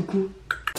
beaucoup.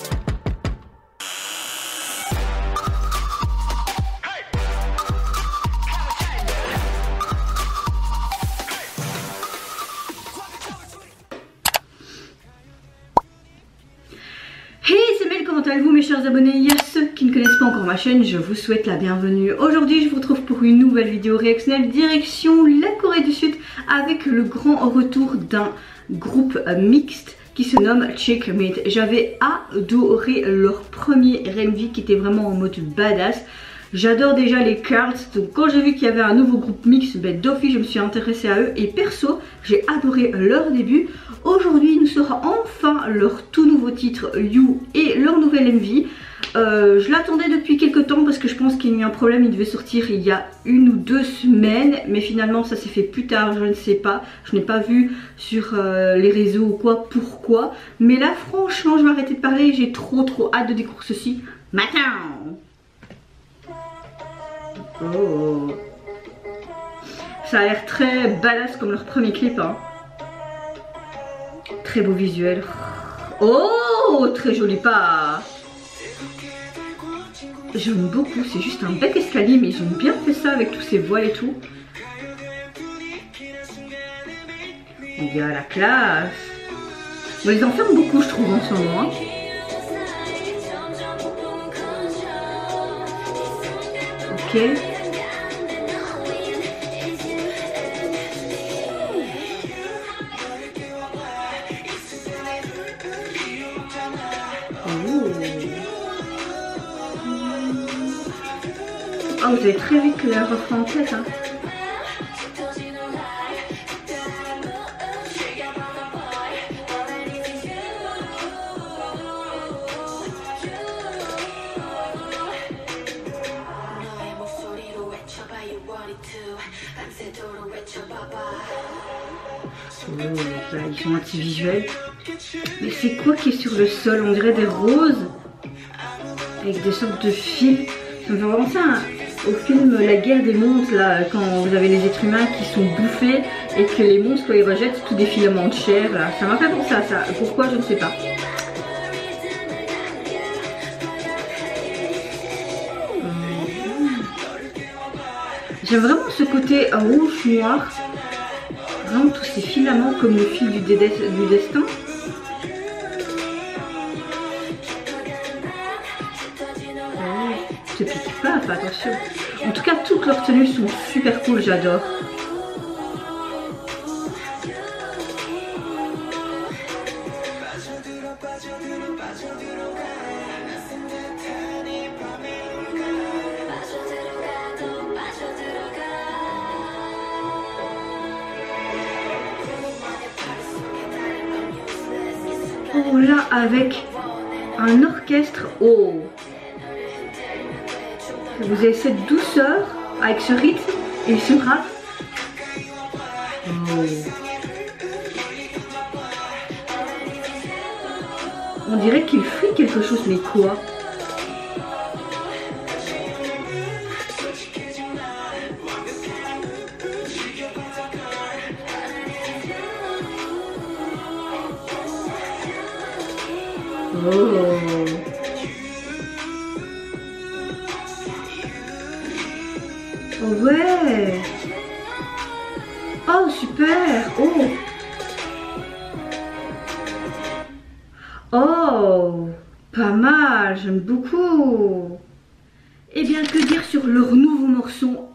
Comment allez-vous mes chers abonnés? Il y a ceux qui ne connaissent pas encore ma chaîne, je vous souhaite la bienvenue. Aujourd'hui je vous retrouve pour une nouvelle vidéo réactionnelle direction la Corée du Sud avec le grand retour d'un groupe mixte qui se nomme Checkmate. J'avais adoré leur premier RMV qui était vraiment en mode badass. J'adore déjà les Carls, donc quand j'ai vu qu'il y avait un nouveau groupe mixte, d'office je me suis intéressée à eux et perso j'ai adoré leur début. Aujourd'hui nous sera enfin leur tout nouveau titre You et leur nouvelle MV. Je l'attendais depuis quelques temps parce que je pense qu'il y a eu un problème, il devait sortir il y a 1 ou 2 semaines, mais finalement ça s'est fait plus tard, je ne sais pas, je n'ai pas vu sur les réseaux ou quoi, pourquoi. Mais là franchement je vais arrêter de parler, j'ai trop hâte de découvrir ceci maintenant. Oh. Ça a l'air très badass comme leur premier clip hein. Très beau visuel. Oh, très joli pas. J'aime beaucoup, c'est juste un bec escalier mais ils ont bien fait ça avec tous ces voiles et tout. Il y a la classe. Bon, ils en ferment beaucoup je trouve en ce moment hein. Ok. Oh, vous avez très vite le refrain en tête hein. Oh, là, ils sont anti-visuels. Mais c'est quoi qui est sur le sol? On dirait des roses avec des sortes de fils. Ça me fait penser au film La guerre des monstres là, quand vous avez les êtres humains qui sont bouffés et que les monstres quand ils rejettent tous des filaments de chair là. Ça m'a fait penser à ça. Pourquoi je ne sais pas. J'aime vraiment ce côté rouge noir. Vraiment tous ces filaments comme le fil du destin. Se pique pas, fais attention. En tout cas, toutes leurs tenues sont super cool, j'adore. Oh là, avec un orchestre, oh. Vous avez cette douceur avec ce rythme et ce rap. Oh. On dirait qu'il fuit quelque chose, mais quoi? Oh. Oh ouais. Oh super. Oh. Oh. Pas mal, j'aime beaucoup. Eh bien que dire sur leur nouveau morceau?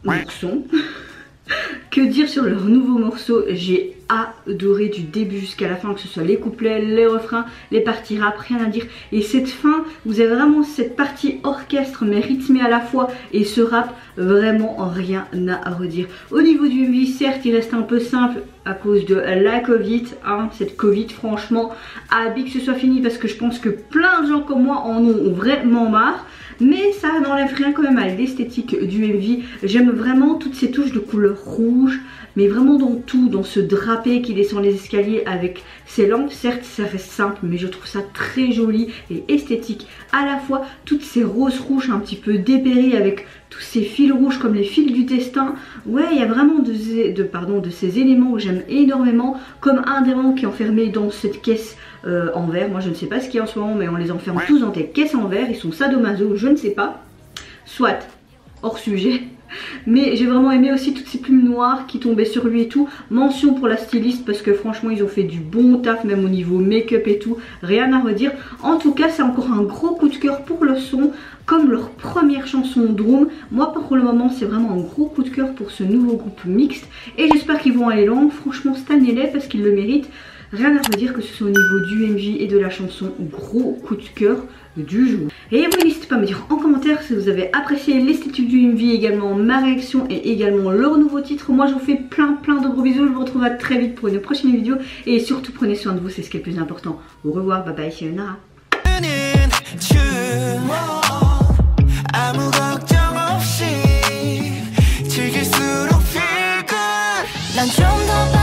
Que dire sur leur nouveau morceau? J'ai adoré du début jusqu'à la fin, que ce soit les couplets, les refrains, les parties rap, rien à dire. Et cette fin, vous avez vraiment cette partie orchestre mais rythmée à la fois et ce rap, vraiment rien à redire. Au niveau du MV, certes il reste un peu simple à cause de la Covid, hein, cette Covid franchement, hâte que ce soit fini parce que je pense que plein de gens comme moi en ont vraiment marre. Mais ça n'enlève rien quand même à l'esthétique du MV. J'aime vraiment toutes ces touches de couleur rouge, mais vraiment dans tout, dans ce drapé qui descend les escaliers avec ces lampes. Certes ça reste simple, mais je trouve ça très joli et esthétique à la fois. Toutes ces roses rouges un petit peu dépéries avec tous ces fils rouges comme les fils du destin. Ouais, il y a vraiment de ces éléments que j'aime énormément, comme un des rangs qui est enfermé dans cette caisse en verre. Moi je ne sais pas ce qu'il y a en ce moment, mais on les enferme tous dans des caisses en verre, ils sont sadomaso, je ne sais pas. Soit, hors sujet. Mais j'ai vraiment aimé aussi toutes ces plumes noires qui tombaient sur lui et tout. Mention pour la styliste parce que franchement ils ont fait du bon taf, même au niveau make-up et tout, rien à redire. En tout cas c'est encore un gros coup de cœur pour le son, comme leur première chanson Droom. Moi pour le moment c'est vraiment un gros coup de cœur pour ce nouveau groupe mixte. Et j'espère qu'ils vont aller loin, franchement stannez-les parce qu'ils le méritent. Rien à redire que ce soit au niveau du MJ et de la chanson, gros coup de cœur du jour. Et oui, n'hésitez pas à me dire en commentaire si vous avez apprécié l'esthétique du MV, également ma réaction et également leur nouveau titre. Moi je vous fais plein de gros bisous, je vous retrouve à très vite pour une prochaine vidéo et surtout prenez soin de vous, c'est ce qui est le plus important. Au revoir, bye bye, c'est Nara. 난 좀 더